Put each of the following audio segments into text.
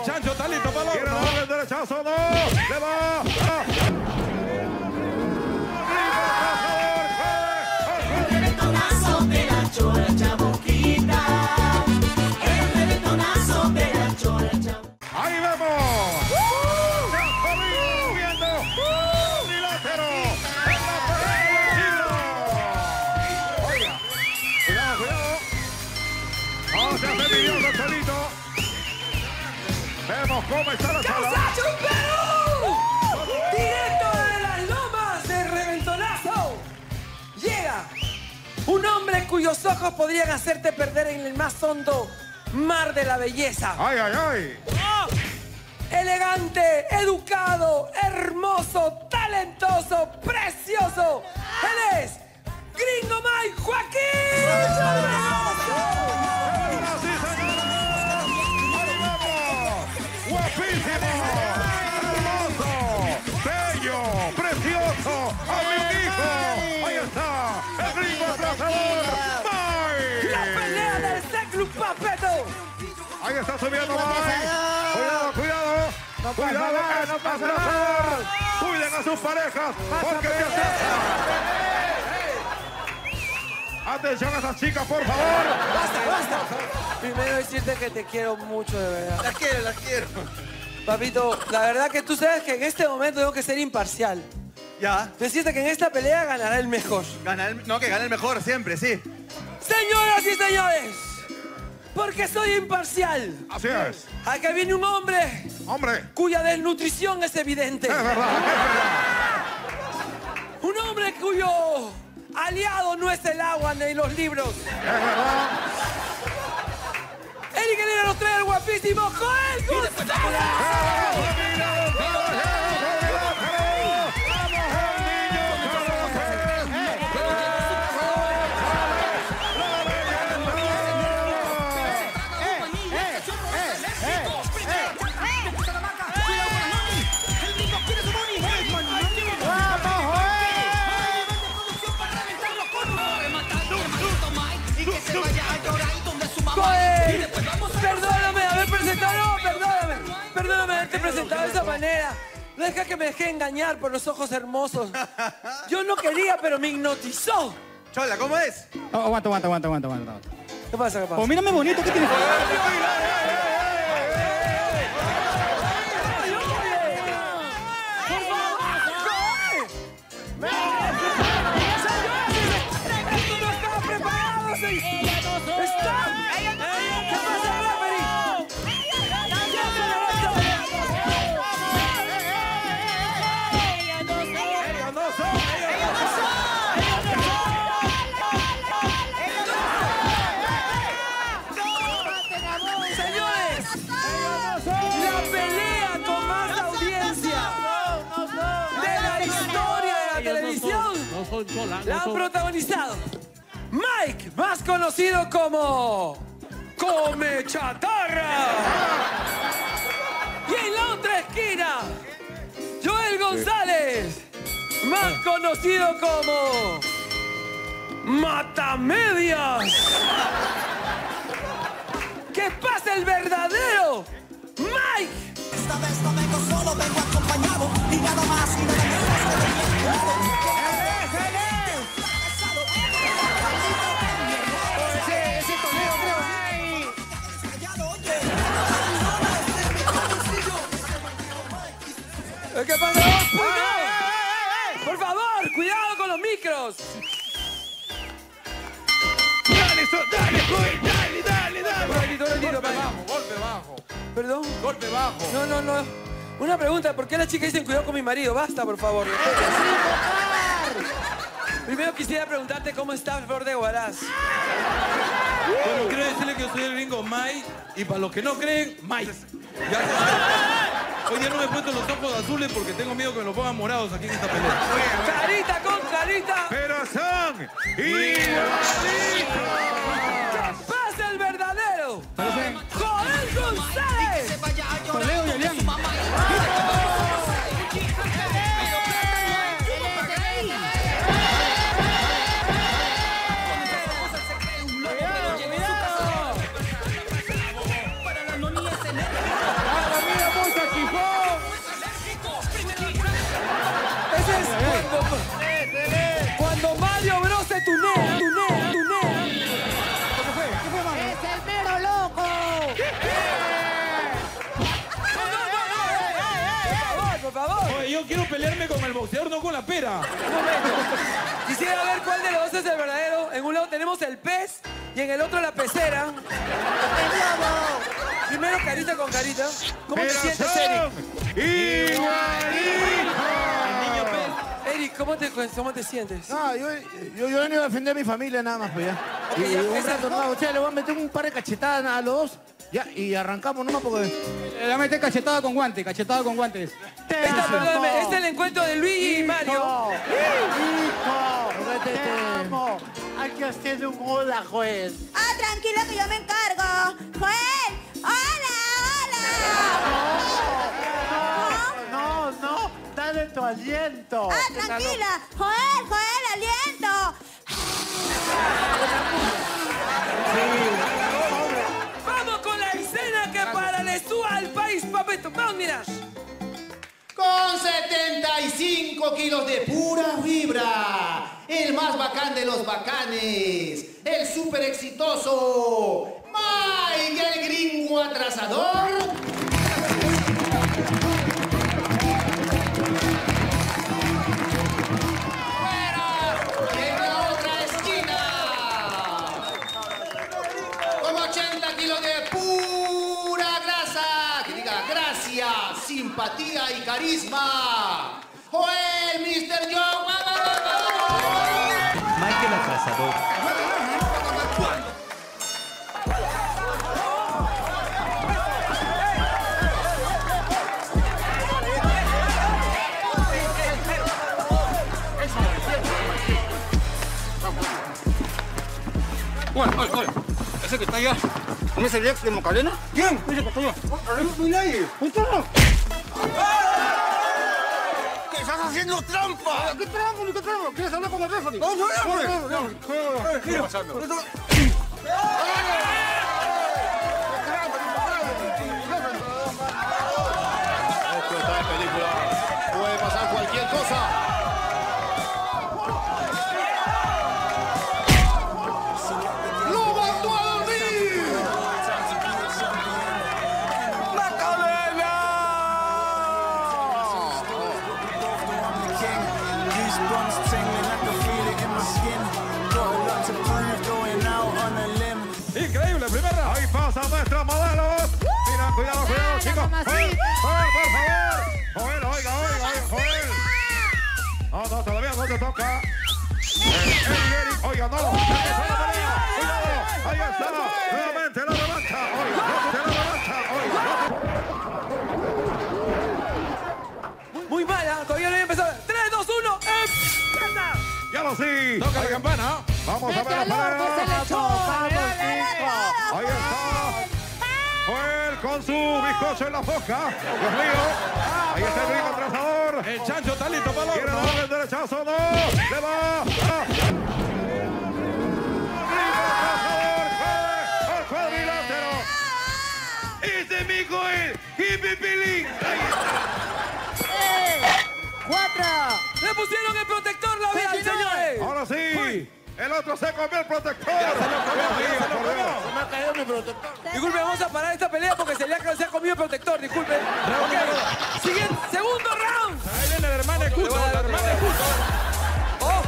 El chancho está listo para el Quiere horno. darle el derechazo, no. Le va. El reventazo de la Chora Chabuquita. El reventazo de la Chora Chabuquita. Ahí vemos. Viendo. Trilátero. En la pelea. Oiga. Cuidado, cuidado. No se hace vidioso solito. Vemos cómo está la sala. ¡Causacho Perú! Directo de las lomas de Reventonazo. Llega un hombre cuyos ojos podrían hacerte perder en el más hondo mar de la belleza. Ay, ay, ay. Elegante, educado, hermoso, talentoso, precioso. Él es Gringo Mike Joaquín. Guapísimo, hermoso, bello, precioso, amigo. Ahí está, el gringo abrasador. La pelea del Seclub Papeto. Ahí está subiendo Mike. Cuidado, cuidado. Cuidado, es abrasador. Cuiden a sus parejas porque se acerca. Atención a esas chicas, por favor. Basta. Primero decirte que te quiero mucho, de verdad. Las quiero. Papito, la verdad que tú sabes que en este momento tengo que ser imparcial. Ya. Decirte que en esta pelea ganará el mejor. No, que gane el mejor siempre, sí. Señoras y señores, porque soy imparcial. Así es. Acá viene un hombre Hombre, cuya desnutrición es evidente. es verdad, es verdad. Un hombre cuyo aliado no es el agua ni los libros. Es verdad. El ingeniero nos trae el guapísimo Joel González. Joel, perdóname haber presentado, perdóname haberte presentado de esa manera. No deja que me dejé engañar por los ojos hermosos. Yo no quería, pero me hipnotizó. Chola, ¿cómo es? Oh, aguanta. ¿Qué pasa? Oh, mírame bonito, ¿qué tienes? La han protagonizado Mike, más conocido como Come Chatarra. Y en la otra esquina, Joel González, más conocido como Matamedias. ¡Que pase el verdadero Mike! Esta vez no vengo solo, vengo acompañado. Y nada más y nada menos que ¿Qué pasa? Por favor, cuidado con los micros. Dale, golpe bajo. ¿Perdón? Golpe bajo. No. Una pregunta, ¿por qué las chicas dicen cuidado con mi marido? Basta, por favor. Primero quisiera preguntarte cómo está Flor de Huaraz. Bueno, quiero decirle que yo soy el gringo Mike. Y para los que no creen, Mike. Ya se sabe. Hoy ya no me he puesto los ojos azules porque tengo miedo que me los pongan morados aquí en esta pelea. Carita con carita. Pero son igualitos. ¡Pasa el verdadero! ¡Joel González! Con Leo y Elian. quiero pelearme con el boxeador, no con la pera. Un momento. Quisiera ver cuál de los dos es el verdadero. En un lado tenemos el pez y en el otro la pecera. Primero carita con carita. ¿Cómo te sientes, Eric? ¡Igualito! Eric, ¿cómo te sientes? No, yo he venido a defender a mi familia nada más, pues ya. Ok, Y ya, un esa- rato no, che, le voy a meter un par de cachetadas a los dos. Ya, y arrancamos nomás porque... Le voy a meter cachetada con guantes, cachetada con guantes. Perdóname, este es el encuentro de Luigi y Mario. Te amo. Hay que hacerle un hola, juez. Ah, tranquilo que yo me encargo. Joel, hola, hola. No, dale tu aliento. Ah, tranquila. Joel, aliento. Vamos con la escena que paralizó al país, papito. Vamos, mira. Con 75 kilos de pura fibra, el más bacán de los bacanes, el súper exitoso Mike, el gringo atrasador. Fuera, en la otra esquina, con 80 kilos de pura grasa, que diga gracia, simpatía y carisma. Joel, Mr. Joe. Michael Atrasador. Oye, ese que está allá, ¿no es el ex de Macarena? ¿Quién? Ese que está allá. No hay nadie. ¿Qué estás haciendo trampa? ¿Qué trampa? ¿Qué trampa? ¿Quieres hablar con el referee? No, ¿qué está pasando? Esto está de película. Puede pasar cualquier cosa. ¡Lo mandó a dormir! Increíble, primera. Ahí pasan nuestros modelos. Mira, cuidado, chicos. Joel, por favor. Joel, oiga, Joel. No, todavía no te toca. Eric, oiga, no. Cuidado. Ahí está. Nuevamente la revancha. Muy mala, todavía no había empezado. 3, 2, 1, ¡empieza! Ya lo sí. Toca la campana. Vamos a ver la pelea. Ahí está. Joel con su bizcocho en la boca. Dios mío. Ahí está el gringo atrasador. El chancho está listo para el ¿Quiere horno. darle el derechazo? No. Le va. Al cuadrilátero. ¡Este es mi Joel! ¡Hippie Pilín! ¡Le pusieron el protector labial, señores! Ahora sí. El otro se comió el protector. Se me ha caído mi protector. Disculpe, vamos a parar esta pelea porque se le ha comido el protector, disculpe. Ok, siguiente, segundo round. Ahí viene la hermana de Cuto, la hermana de Cuto. Oh,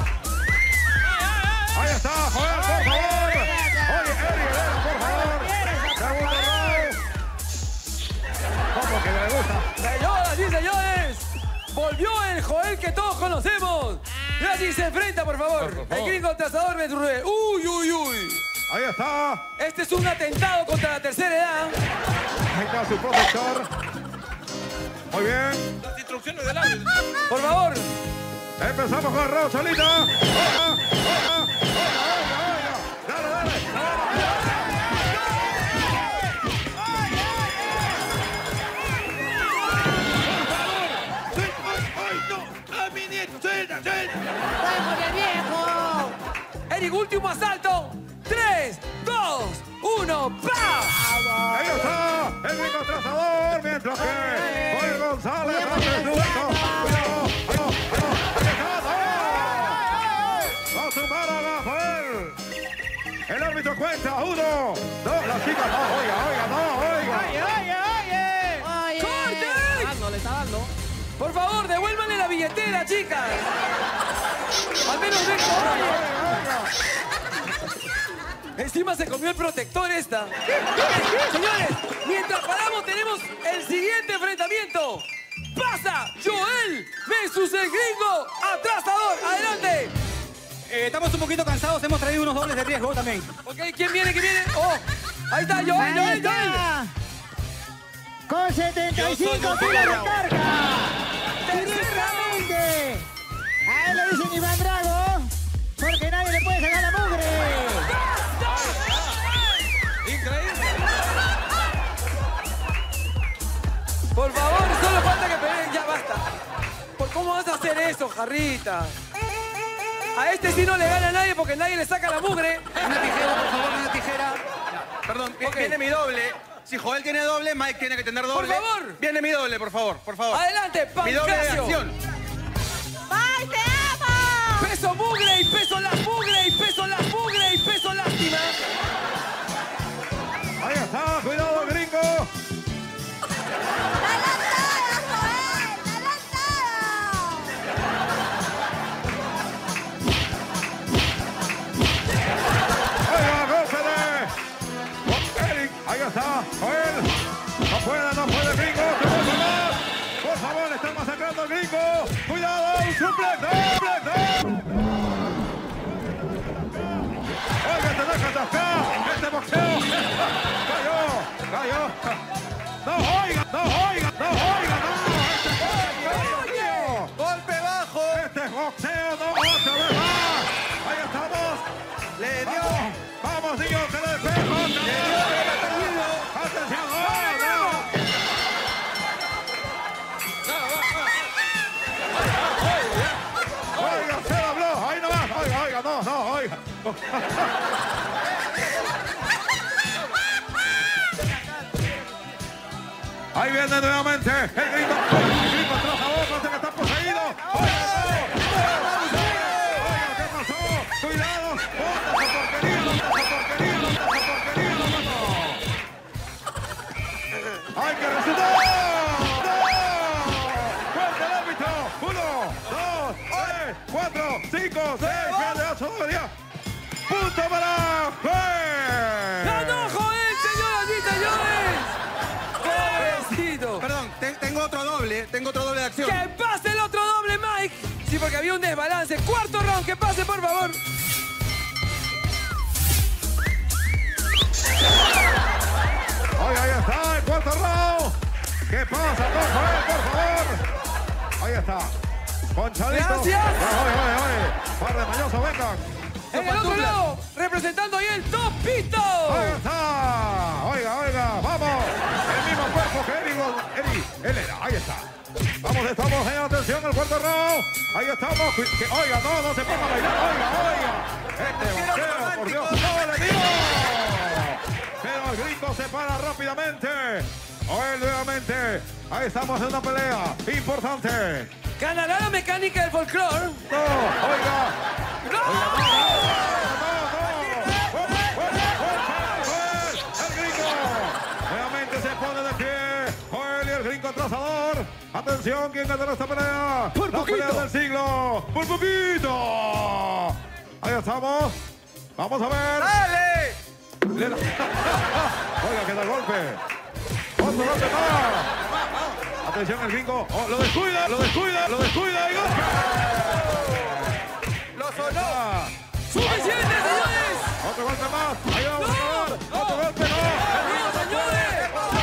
Ahí está, Joel, por favor. Oye, Eric, por favor. Segundo round. ¿Cómo que le gusta? señoras y señores, volvió el Joel que todos conocemos. Y así se enfrenta, por favor. El gringo atrasador Betrue. Uy, uy, uy. Ahí está. Este es un atentado contra la tercera edad. Ahí está su protector. Muy bien. Las instrucciones del árbitro. Por favor. Empezamos con el round, Solita. Oiga. Dale. ¡Ay, no! ¡A mi nieto! ¡Suelta! Eric, último asalto. 3, 2, 1, ¡pa! Ahí está el gringo atrasador, mientras que Joel González hace su dueto. Cuidado. Ahí está. Va a sumar a Joel. El árbitro cuenta. 1, 2. La chica no. Oiga. ¡Corte! Le está dando. Por favor, billetera, chicas. Al menos dejo. Encima se comió el protector esta. Señores, mientras paramos tenemos el siguiente enfrentamiento. Pasa Joel versus el gringo atrasador. Adelante. Estamos un poquito cansados, hemos traído unos dobles de riesgo también. Ok, ¿quién viene? ¿Quién viene? Oh, ahí está Joel. Con 75 kilos de carga. Directamente. A él le dicen Iván Drago, porque nadie le puede sacar la mugre. Increíble. Por favor, solo falta que peleen. Ya basta. ¿Por cómo vas a hacer eso, Jarrita? A este sí no le gana a nadie porque nadie le saca la mugre. Una tijera, por favor, una tijera. Perdón, viene mi doble. Si Joel tiene doble, Mike tiene que tener doble. Por favor. Viene mi doble, por favor, por favor. Adelante, Mi doble de Pancracio. acción. ¡Ay, te amo! Peso mugre y peso la mugre y peso la mugre y peso lástima. Ahí está, cuidado, gringo. Oiga, gózale. Eric, ahí está, Joel. No puede, gringo. ¡Te vuelve más! Por favor, le están masacrando al gringo. Cuidado, un suplex, Oiga, te deja atascar. Este boxeo. Cayó. No, oiga. Golpe bajo. Este boxeo, no, otra vez más. Ahí estamos. Le dio. Vamos, niños, que le despejo. Atención, Oiga, se lo habló. Ahí nomás. Oiga, no. Ahí viene nuevamente el gringo. El gringo tras a otro, que está poseído. Oiga, ¿qué pasó? Cuidado. ¡Bota esa porquería! ¡Hay que resultar! ¡Fuerte el árbitro! 1, 2, 3, 4, 5, 6, 7, 8, 9, 10. ¡Punto para Joel! ¡Ganó Joel, señoras y señores! ¡Pobrecito! Perdón, tengo otro doble de acción. ¡Que pase el otro doble, Mike! Sí, porque había un desbalance. Cuarto round, que pase, por favor. Oiga, ahí está el cuarto round. ¿Qué pasa con Joel, por favor? Ahí está. Ponchadito. Gracias. Oye. Par de mañosos, vengan. En el otro lado, representando ahí el Topito. Ahí está. Oiga, vamos. El mismo cuerpo que Eri Helena. Ahí está. Estamos en atención al cuarto round. Ahí estamos. Oiga, no se ponga a bailar. Oiga. Este boxeo, por Dios. ¡No le dio! Pero el gringo se para rápidamente. Joel nuevamente. Ahí estamos en una pelea importante. ¿Ganará la mecánica del folclore? No, oiga. El gringo nuevamente se pone de pie. Joel y el gringo atrasador. Atención, ¿quién ganará esta pelea? Por la poquito. pelea del siglo. Por poquito. Ahí estamos. Vamos a ver. ¡Dale! Oiga, que da el golpe. Otro golpe más. Atención, el gringo. Oh, lo descuida y golpe. ¡Lo sonó! ¡Suficiente, señores! Otro golpe más. Ahí vamos a acabar. Otro golpe, no. ¡No, señores!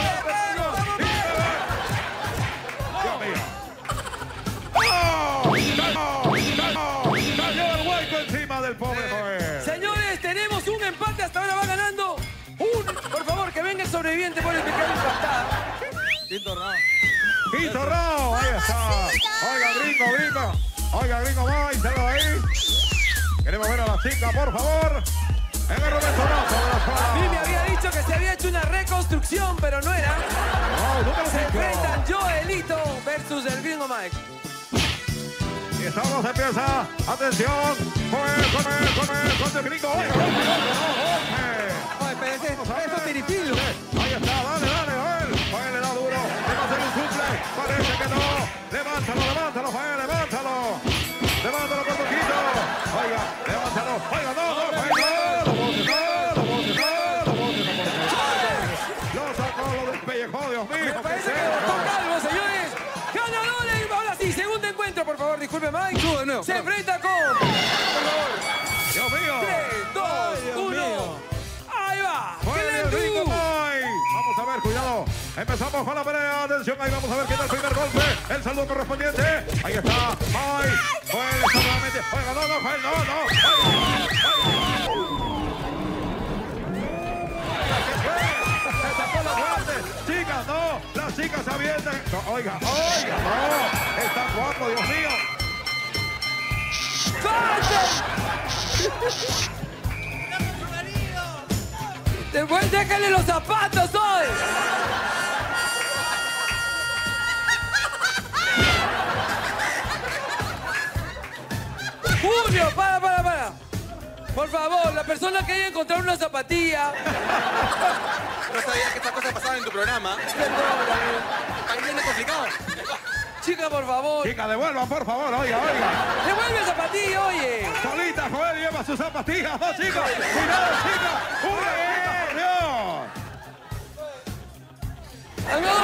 Dios mío. Cayó el hueco encima del pobre Joel. Señores, tenemos un empate. Hasta ahora va ganando por favor, que venga el sobreviviente por el pecado impactada. Quinto round. Quinto round. Ahí está. Oiga, gringo, váyaselo ahí. Queremos ver a la chica, por favor. En el reventonazo de la espada. A mí me había dicho que se había hecho una reconstrucción, pero no era. No, número Se 5. enfrentan Joelito versus el gringo Mike. Y estamos en pieza. Atención. Con el gringo. Oiga, Oye, pero eso es tiripilo. ahí está, dale, Joel. Joel le da duro. Le va a hacer un suple. Parece que no. Levántalo, Joel, levanta. disculpe, Mike. Subo de nuevo. Se enfrenta con... Por favor. Dios mío. 3, 2, 1. Ahí va. Mueve el ringo, Mike. Vamos a ver, cuidado. Empezamos con la pelea. Atención, ahí vamos a ver quién es el primer golpe. El saludo correspondiente. Ahí está, Mike. Joel está nuevamente. Oiga, no, Joel, no. Chicas, no. Las chicas se avientan. No, oiga, no. Está jugando, Dios mío. Después déjale los zapatos hoy. Julio, para. Por favor, la persona que haya encontrado una zapatilla. No sabía que estas cosas pasaban en tu programa. Ahí viene complicado. Chica, por favor. Chica, devuelvan, por favor, oiga. Devuelve zapatilla, oye. Solita, Joel lleva sus zapatillas. Dos chicos. Cuidado, chica. Una chica, Dios. ¡No!